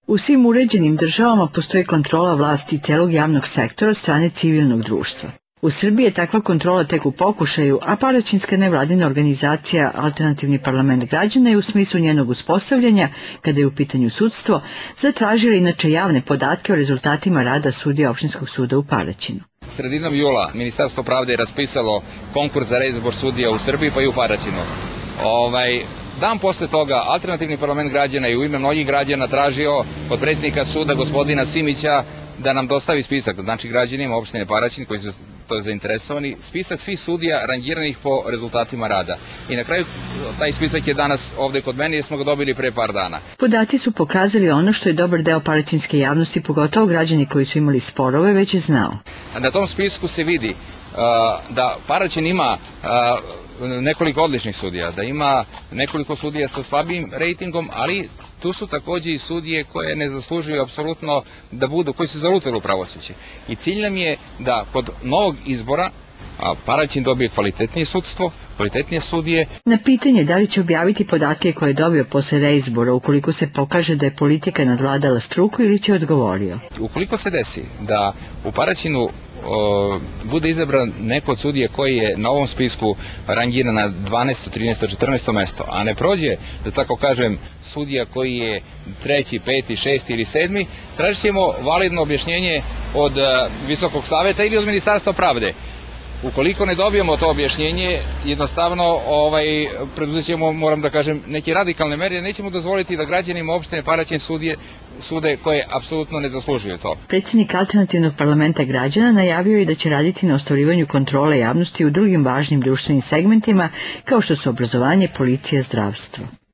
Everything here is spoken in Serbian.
U svim uređenim državama postoji kontrola vlasti celog javnog sektora od strane civilnog društva. U Srbiji je takva kontrola tek u pokušaju, a Paraćinska nevladina organizacija Alternativni parlament građana je u smislu njenog uspostavljanja, kada je u pitanju sudstvo, zatražila inače javne podatke o rezultatima rada sudija Opštinskog suda u Paraćinu. Sredinom jula Ministarstvo pravde je raspisalo konkurs za reizbor sudija u Srbiji pa i u Paraćinu. Dan posle toga Alternativni parlament građana i u ime mnogih građana tražio od predsjednika suda gospodina Simića da nam dostavi spisak, znači građanima opštine Paraćin koji su to zainteresovani, spisak svih sudija rangiranih po rezultatima rada. I na kraju taj spisak je danas ovde kod mene jer smo ga dobili pre par dana. Podaci su pokazali ono što je dobar deo paraćinske javnosti, pogotovo građani koji su imali sporove, već je znao. Na tom spisku se vidi da Paraćin ima nekoliko odličnih sudija, da ima nekoliko sudija sa slabijim rejtingom, ali tu su takođe i sudije koje ne zaslužuju apsolutno da budu, koji su zalutali u pravosuđe. I cilj nam je da kod novog izbora Paraćin dobije kvalitetnije sudstvo, kvalitetnije sudije. Na pitanje da li će objaviti podatke koje je dobio posle reizbora ukoliko se pokaže da je politika nadvladala struku ili će odgovorio. Ukoliko se desi da u Paraćinu bude izabran neko od sudije koji je na ovom spisku rangiran na 12., 13., 14. mesto, a ne prođe, da tako kažem, sudija koji je 3., 5., 6. ili 7., tražit ćemo validno objašnjenje od Visokog saveta ili od Ministarstva pravde. Ukoliko ne dobijemo to objašnjenje, jednostavno preduzet ćemo, moram da kažem, neke radikalne mere, jer nećemo dozvoliti da građanima opštine Paraćin sude koje apsolutno ne zaslužuju to. Predsjednik Alternativnog parlamenta građana najavio je da će raditi na ostvarivanju kontrole javnosti u drugim važnim društvenim segmentima kao što su obrazovanje, policija, zdravstvo.